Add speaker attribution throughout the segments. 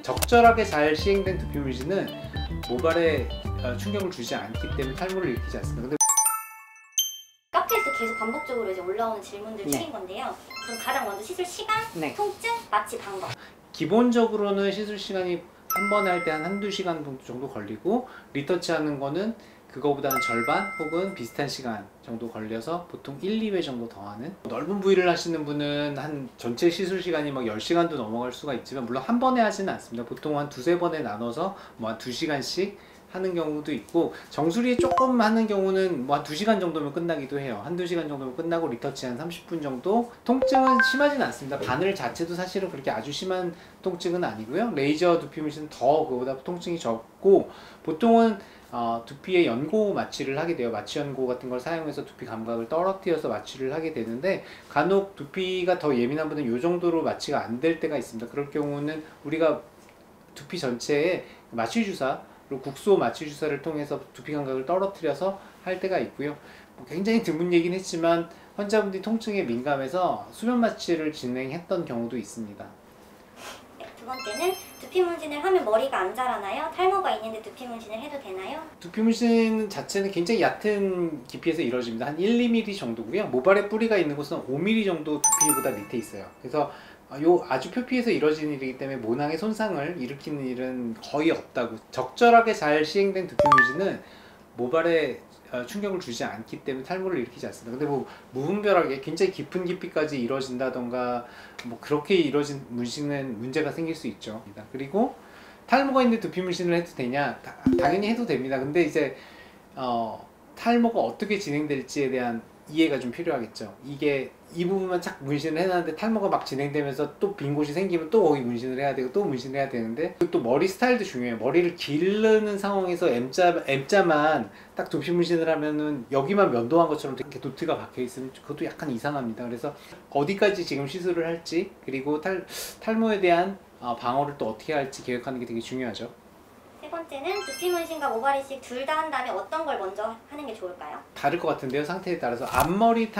Speaker 1: 적절하게 잘 시행된 두피 문신은 모발에 충격을 주지 않기 때문에 탈모를 일으키지 않습니다. 근데
Speaker 2: 카페에서 계속 반복적으로 이제 올라오는 질문들
Speaker 3: 네.
Speaker 2: 중인 건데요. 그럼 가장 먼저 시술 시간,
Speaker 3: 네.
Speaker 2: 통증, 마취 방법.
Speaker 1: 기본적으로는 시술 시간이 한 번에 할 때 한 한두 시간 정도 걸리고, 리터치 하는 거는 그거보다는 절반 혹은 비슷한 시간 정도 걸려서 보통 1, 2회 정도 더 하는. 넓은 부위를 하시는 분은 한 전체 시술 시간이 막 10시간도 넘어갈 수가 있지만, 물론 한 번에 하지는 않습니다. 보통 한 두세 번에 나눠서 뭐 한 2시간씩 하는 경우도 있고, 정수리 조금 하는 경우는 뭐 한 2시간 정도면 끝나기도 해요. 한두 시간 정도면 끝나고 리터치 한 30분 정도. 통증은 심하진 않습니다. 바늘 자체도 사실은 그렇게 아주 심한 통증은 아니고요. 레이저 두피 문신은 더 그거보다 통증이 적고, 보통은 두피에 연고 마취를 하게 돼요. 마취 연고 같은 걸 사용해서 두피 감각을 떨어뜨려서 마취를 하게 되는데, 간혹 두피가 더 예민한 분은 이 정도로 마취가 안 될 때가 있습니다. 그럴 경우는 우리가 두피 전체에 마취 주사, 그리고 국소 마취 주사를 통해서 두피 감각을 떨어뜨려서 할 때가 있고요. 굉장히 드문 얘기는 했지만 환자분들이 통증에 민감해서 수면 마취를 진행했던 경우도 있습니다.
Speaker 2: 네, 두 번째는 두피 문신을 하면 머리가 안 자라나요? 탈모가 있는데 두피 문신을 해도 되나요? 두피
Speaker 1: 문신 자체는 굉장히 얕은 깊이에서 이루어집니다. 한 1, 2mm 정도고요. 모발에 뿌리가 있는 곳은 5mm 정도 두피보다 밑에 있어요. 그래서 요 아주 표피에서 이루어지는 일이기 때문에 모낭의 손상을 일으키는 일은 거의 없다고. 적절하게 잘 시행된 두피 문신은 모발에 충격을 주지 않기 때문에 탈모를 일으키지 않습니다. 근데 뭐 무분별하게 굉장히 깊은 깊이까지 이루어진다던가 뭐 그렇게 이루어진 문신은 문제가 생길 수 있죠. 그리고 탈모가 있는데 두피 문신을 해도 되냐? 당연히 해도 됩니다. 근데 이제 탈모가 어떻게 진행될지에 대한 이해가 좀 필요하겠죠. 이게 이 부분만 착 문신을 해놨는데 탈모가 막 진행되면서 또 빈 곳이 생기면 또 거기 문신을 해야 되고 또 문신을 해야 되는데, 또 머리 스타일도 중요해요. 머리를 기르는 상황에서 M자만 딱 두피 문신을 하면은 여기만 면도한 것처럼 이렇게 도트가 박혀 있으면 그것도 약간 이상합니다. 그래서 어디까지 지금 시술을 할지, 그리고 탈모에 대한 방어를 또 어떻게 할지 계획하는 게 되게 중요하죠.
Speaker 2: 세 번째는 두피 문신과 모발 이식 둘 다 한 다음에 어떤 걸 먼저 하는 게 좋을까요?
Speaker 1: 다를 것 같은데요, 상태에 따라서. 앞머리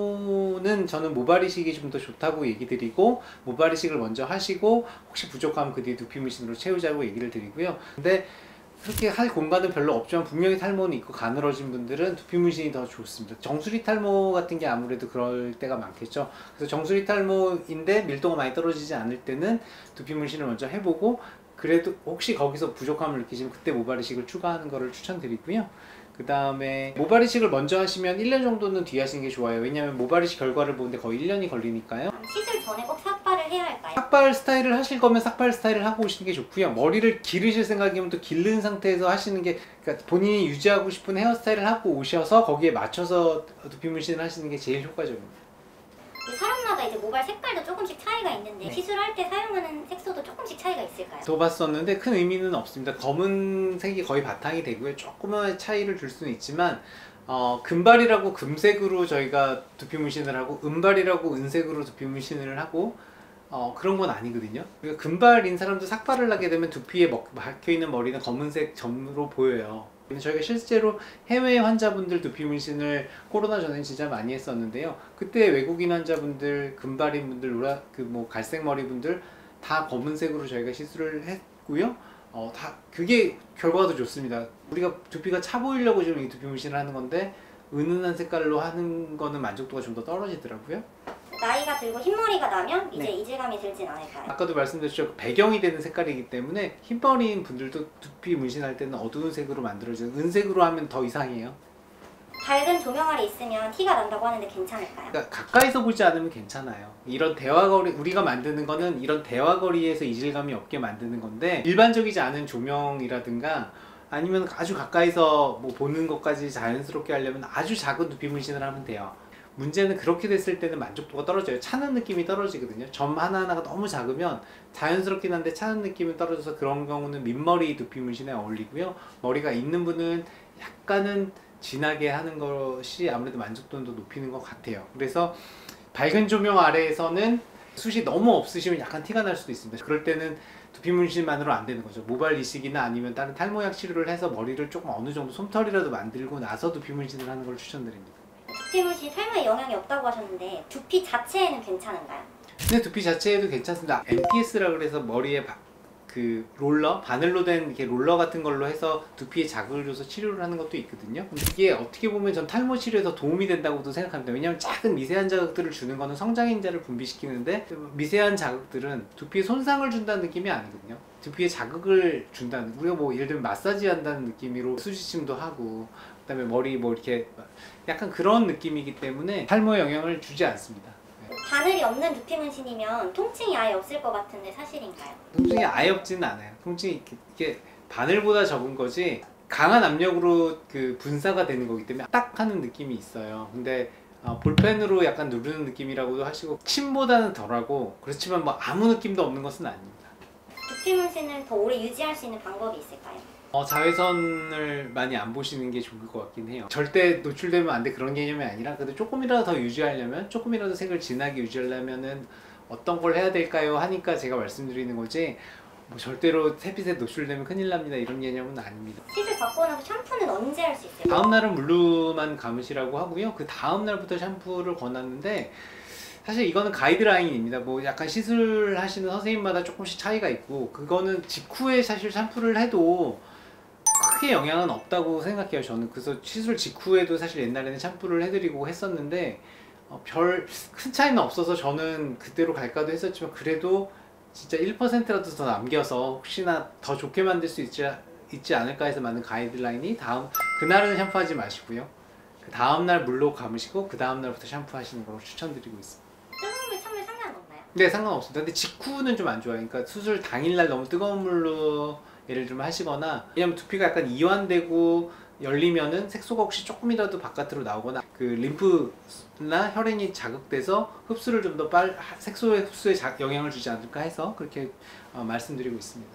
Speaker 1: 탈모는 저는 모발 이식이 좀 더 좋다고 얘기 드리고, 모발 이식을 먼저 하시고 혹시 부족하면 그 뒤에 두피 문신으로 채우자고 얘기를 드리고요. 근데 그렇게 할 공간은 별로 없지만 분명히 탈모는 있고 가늘어진 분들은 두피 문신이 더 좋습니다. 정수리 탈모 같은 게 아무래도 그럴 때가 많겠죠. 그래서 정수리 탈모인데 밀도가 많이 떨어지지 않을 때는 두피 문신을 먼저 해보고, 그래도 혹시 거기서 부족함을 느끼시면 그때 모발 이식을 추가하는 거를 추천드리고요. 그 다음에 모발 이식을 먼저 하시면 1년 정도는 뒤에 하시는 게 좋아요. 왜냐하면 모발 이식 결과를 보는데 거의 1년이 걸리니까요.
Speaker 2: 시술 전에 꼭 삭발을 해야 할까요?
Speaker 1: 삭발 스타일을 하실 거면 삭발 스타일을 하고 오시는 게 좋고요. 머리를 기르실 생각이면 또 기른 상태에서 하시는 게, 그러니까 본인이 유지하고 싶은 헤어스타일을 하고 오셔서 거기에 맞춰서 두피 문신을 하시는 게 제일 효과적입니다.
Speaker 2: 사람마다 이제 모발 색깔도 조금씩 차이가 있는데,
Speaker 1: 네.
Speaker 2: 시술할 때 사용하는 색소도 조금씩 차이가 있을까요?
Speaker 1: 둬봤었는데 큰 의미는 없습니다. 검은색이 거의 바탕이 되고요. 조금의 차이를 줄 수는 있지만, 금발이라고 금색으로 저희가 두피 문신을 하고, 은발이라고 은색으로 두피 문신을 하고, 그런 건 아니거든요. 그러니까 금발인 사람도 삭발을 하게 되면 두피에 박혀있는 머리는 검은색 점으로 보여요. 저희가 실제로 해외 환자분들 두피 문신을 코로나 전에 진짜 많이 했었는데요. 그때 외국인 환자분들, 금발인 분들, 갈색 머리 분들 다 검은색으로 저희가 시술을 했고요. 다 그게 결과가 더 좋습니다. 우리가 두피가 차 보이려고 지금 이 두피 문신을 하는 건데, 은은한 색깔로 하는 거는 만족도가 좀 더 떨어지더라고요.
Speaker 2: 나이가 들고 흰머리가 나면 이제
Speaker 1: 네.
Speaker 2: 이질감이 들진 않을까요?
Speaker 1: 아까도 말씀드렸죠. 배경이 되는 색깔이기 때문에 흰머리인 분들도 두피 문신할 때는 어두운 색으로 만들어져요. 은색으로 하면 더 이상해요.
Speaker 2: 밝은 조명 아래 있으면 티가 난다고 하는데 괜찮을까요?
Speaker 1: 그러니까 가까이서 보지 않으면 괜찮아요. 이런 대화거리, 우리가 만드는 거는 이런 대화거리에서 이질감이 없게 만드는 건데, 일반적이지 않은 조명이라든가 아니면 아주 가까이서 뭐 보는 것까지 자연스럽게 하려면 아주 작은 두피 문신을 하면 돼요. 문제는 그렇게 됐을 때는 만족도가 떨어져요. 차는 느낌이 떨어지거든요. 점 하나하나가 너무 작으면 자연스럽긴 한데 차는 느낌이 떨어져서, 그런 경우는 민머리 두피 문신에 어울리고요. 머리가 있는 분은 약간은 진하게 하는 것이 아무래도 만족도는 더 높이는 것 같아요. 그래서 밝은 조명 아래에서는 숱이 너무 없으시면 약간 티가 날 수도 있습니다. 그럴 때는 두피 문신만으로 안 되는 거죠. 모발 이식이나 아니면 다른 탈모약 치료를 해서 머리를 조금 어느 정도 솜털이라도 만들고 나서 두피 문신을 하는 걸 추천드립니다.
Speaker 2: 두피 문신이 탈모에 영향이 없다고 하셨는데, 두피 자체에는 괜찮은가요?
Speaker 1: 근데 두피 자체에도 괜찮습니다. MPS라 그래서 머리에 그 롤러, 바늘로 된 이렇게 롤러 같은 걸로 해서 두피에 자극을 줘서 치료를 하는 것도 있거든요. 근데 이게 어떻게 보면 전 탈모 치료에 더 도움이 된다고도 생각합니다. 왜냐하면 작은 미세한 자극들을 주는 거는 성장인자를 분비시키는데 미세한 자극들은 두피에 손상을 준다는 느낌이 아니거든요. 두피에 자극을 준다는, 우리가 뭐 예를 들면 마사지 한다는 느낌으로 수지침도 하고 그다음에 머리 뭐 이렇게 약간 그런 느낌이기 때문에 탈모에 영향을 주지 않습니다.
Speaker 2: 바늘이 없는 두피 문신이면 통증이 아예 없을 것 같은데 사실인가요?
Speaker 1: 통증이 아예 없지는 않아요. 통증이 이게 바늘보다 적은 거지 강한 압력으로 그 분사가 되는 거기 때문에 딱 하는 느낌이 있어요. 근데 볼펜으로 약간 누르는 느낌이라고도 하시고 침보다는 덜하고, 그렇지만 뭐 아무 느낌도 없는 것은 아닙니다.
Speaker 2: 두피 문신을 더 오래 유지할 수 있는 방법이 있을까요?
Speaker 1: 자외선을 많이 안 보시는 게 좋을 것 같긴 해요. 절대 노출되면 안 돼 그런 개념이 아니라, 그래도 조금이라도 더 유지하려면, 조금이라도 색을 진하게 유지하려면은 어떤 걸 해야 될까요? 하니까 제가 말씀드리는 거지, 뭐 절대로 햇빛에 노출되면 큰일 납니다 이런 개념은 아닙니다.
Speaker 2: 시술 받고 나서 샴푸는 언제 할 수 있을까요?
Speaker 1: 다음 날은 물로만 감으시라고 하고요. 그 다음 날부터 샴푸를 권하는데, 사실 이거는 가이드라인입니다. 뭐 약간 시술하시는 선생님마다 조금씩 차이가 있고, 그거는 직후에 사실 샴푸를 해도 크게 영향은 없다고 생각해요 저는. 그래서 시술 직후에도 사실 옛날에는 샴푸를 해드리고 했었는데 별 큰 차이는 없어서 저는 그대로 갈까도 했었지만, 그래도 진짜 1%라도 더 남겨서 혹시나 더 좋게 만들 수 있지 않을까 해서 만든 가이드라인이, 그날은 샴푸하지 마시고요, 그 다음날 물로 감으시고 그 다음날부터 샴푸하시는 걸로 추천드리고 있습니다.
Speaker 2: 뜨거운 물, 찬물 상관없나요?
Speaker 1: 네, 상관없습니다. 근데 직후는 좀 안 좋아요. 그러니까 수술 당일날 너무 뜨거운 물로 예를 들면 하시거나, 왜냐면 두피가 약간 이완되고 열리면은 색소가 혹시 조금이라도 바깥으로 나오거나 그 림프나 혈행이 자극돼서 흡수를 좀 더 색소의 흡수에 영향을 주지 않을까 해서 그렇게 말씀드리고 있습니다.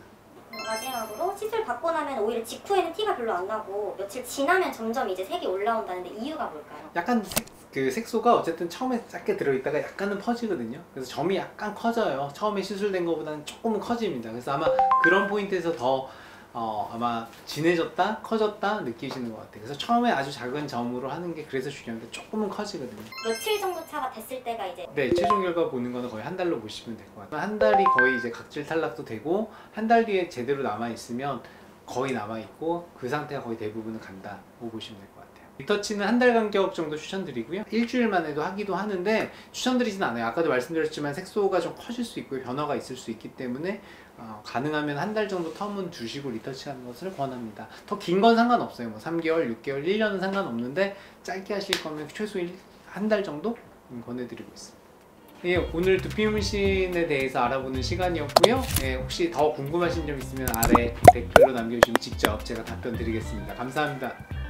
Speaker 2: 마지막으로 시술 받고 나면 오히려 직후에는 티가 별로 안 나고 며칠 지나면 점점 이제 색이 올라온다는데 이유가 뭘까요?
Speaker 1: 약간 그 색소가 어쨌든 처음에 작게 들어있다가 약간은 퍼지거든요. 그래서 점이 약간 커져요. 처음에 시술된 것보다는 조금은 커집니다. 그래서 아마 그런 포인트에서 더 아마 진해졌다, 커졌다 느끼시는 것 같아요. 그래서 처음에 아주 작은 점으로 하는 게 그래서 중요한데 조금은 커지거든요.
Speaker 2: 며칠 정도 차가 됐을 때가 이제
Speaker 1: 네, 최종 결과 보는 거는 거의 한 달로 보시면 될 것 같아요. 한 달이 거의 이제 각질 탈락도 되고, 한 달 뒤에 제대로 남아 있으면 거의 남아 있고, 그 상태가 거의 대부분은 간다고 보시면 될 것 같아요. 리터치는 한 달 간격 정도 추천드리고요. 일주일만 해도 하기도 하는데 추천드리진 않아요. 아까도 말씀드렸지만 색소가 좀 커질 수 있고 변화가 있을 수 있기 때문에 가능하면 한 달 정도 텀은 두시고 리터치하는 것을 권합니다. 더 긴 건 상관없어요. 뭐 3개월, 6개월, 1년은 상관없는데 짧게 하실 거면 최소 한 달 정도 권해드리고 있습니다. 예, 오늘 두피 문신에 대해서 알아보는 시간이었고요. 예, 혹시 더 궁금하신 점 있으면 아래 댓글로 남겨주시면 직접 제가 답변 드리겠습니다. 감사합니다.